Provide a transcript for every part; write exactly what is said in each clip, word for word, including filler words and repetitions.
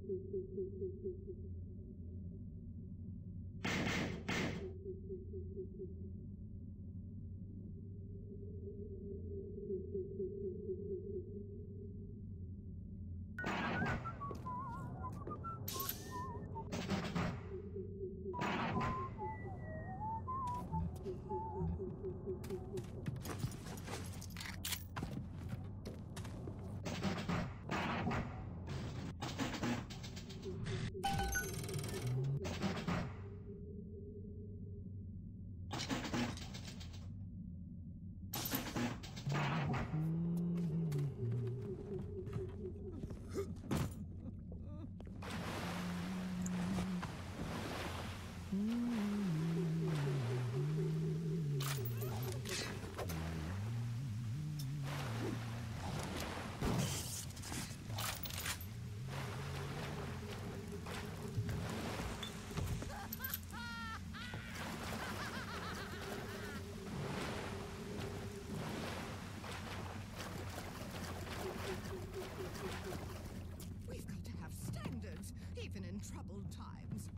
We've got to have standards, even in troubled times.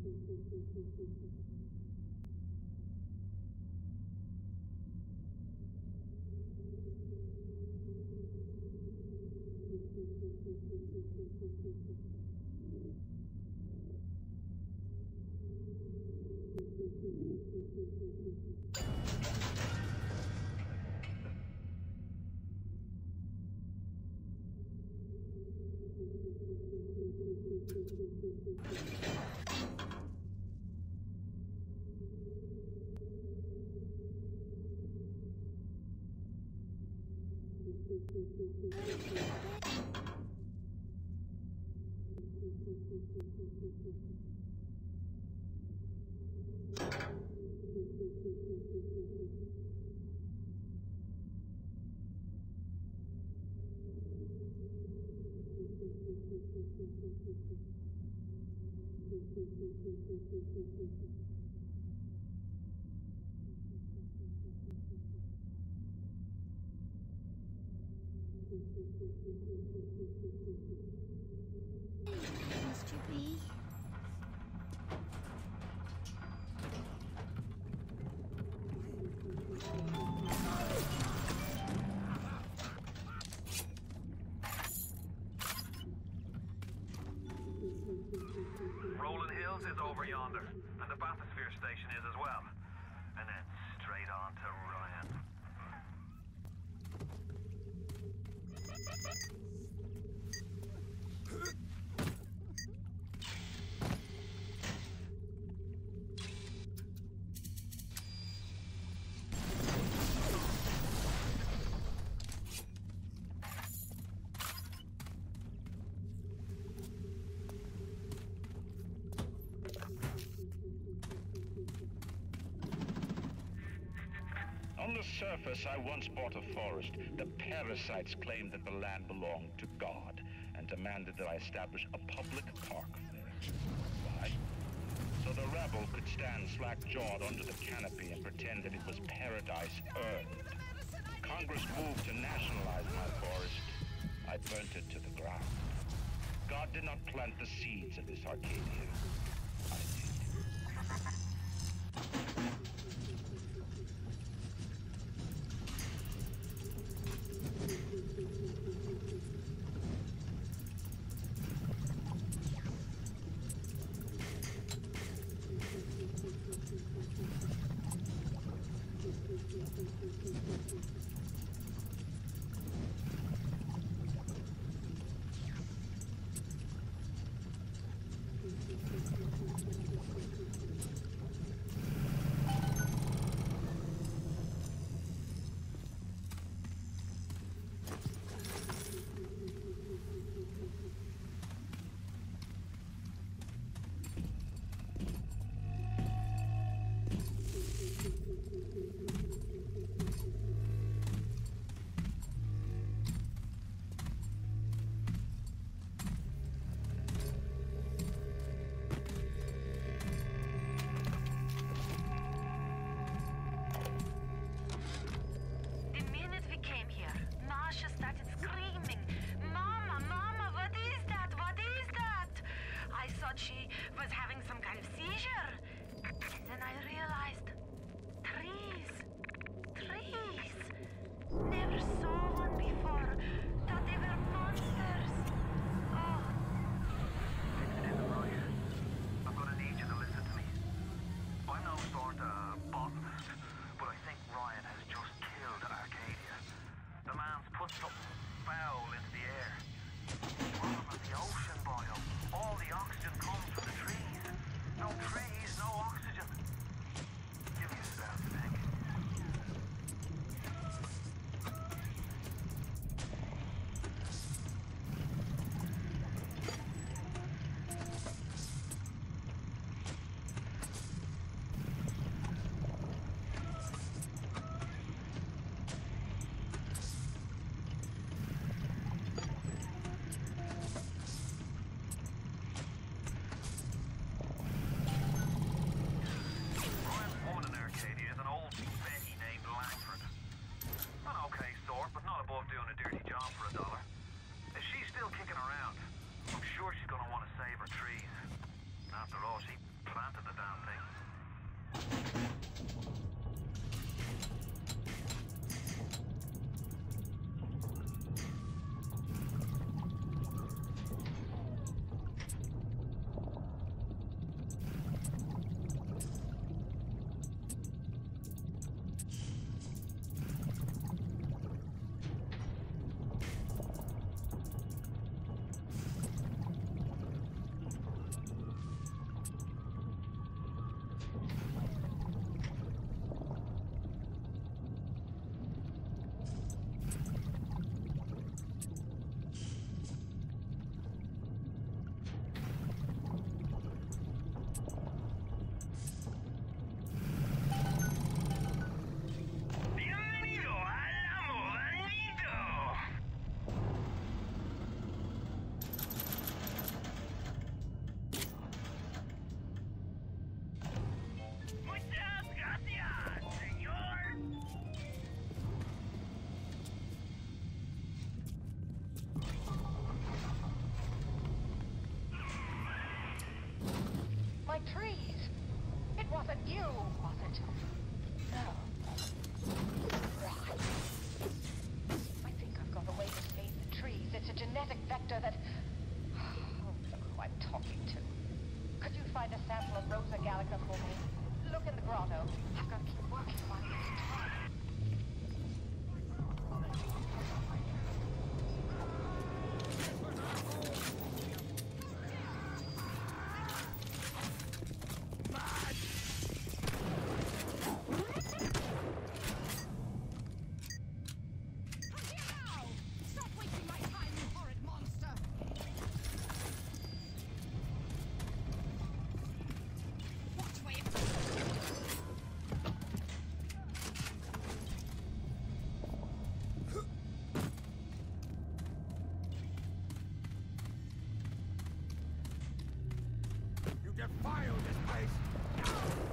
Must you be? Rolling Hills is over yonder, and the bathysphere station is as well. And then straight on to Ryan. On the surface, I once bought a forest. The parasites claimed that the land belonged to God and demanded that I establish a public park there. Why? So the rebel could stand slack-jawed under the canopy and pretend that it was paradise earned. Congress moved to nationalize my forest. I burnt it to the ground. God did not plant the seeds of this Arcadia. I did. She was having some kind of seizure. And then I realized, trees, trees. Never saw one before. Thought they were monsters. Oh. It isn't right. I'm gonna need you to listen to me. I'm no sort of botanist, but I think Ryan has just killed Arcadia. The man's put something foul into the air. Bottom of the ocean biome. All the oxygen comes from the trees. No trees, no oxygen. Give me a spell to think. Bienvenido al amo Anito. Muchas gracias, señor. My trees! It wasn't you, was it? No. Right. I think I've got a way to save the trees. It's a genetic vector that... Oh, look who I'm talking to. Could you find a sample of Rosa Gallica for me? Look in the grotto. I've got to keep working while there's time. Now! Stop wasting my time, you horrid monster! Watch where you... You defile this place!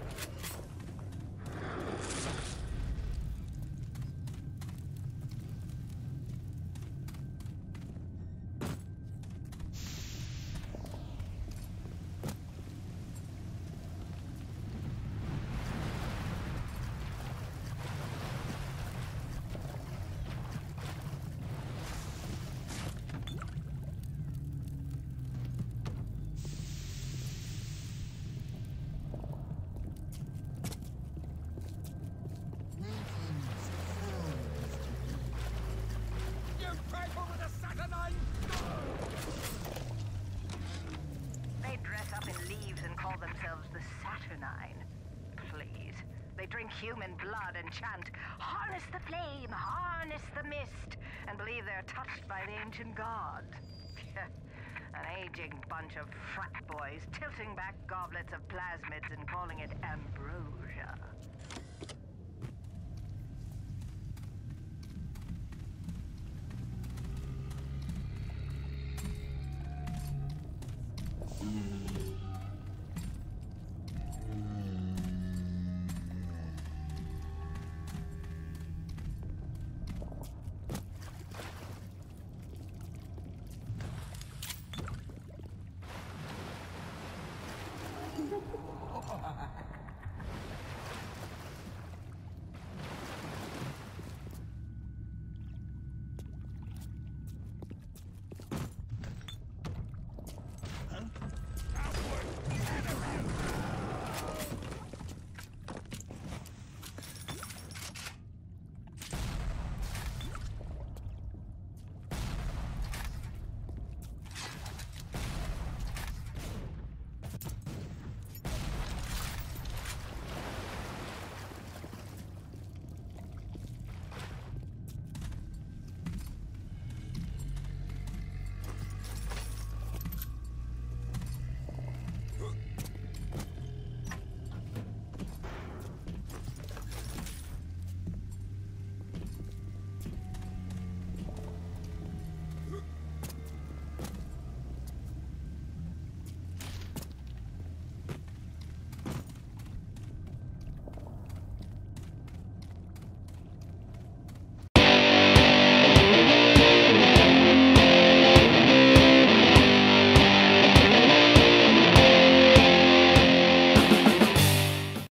You trifle with the Saturnine! They dress up in leaves and call themselves the Saturnine. Please. They drink human blood and chant, harness the flame, harness the mist, and believe they're touched by the ancient gods. An aging bunch of frat boys tilting back goblets of plasmids and calling it ambrosia.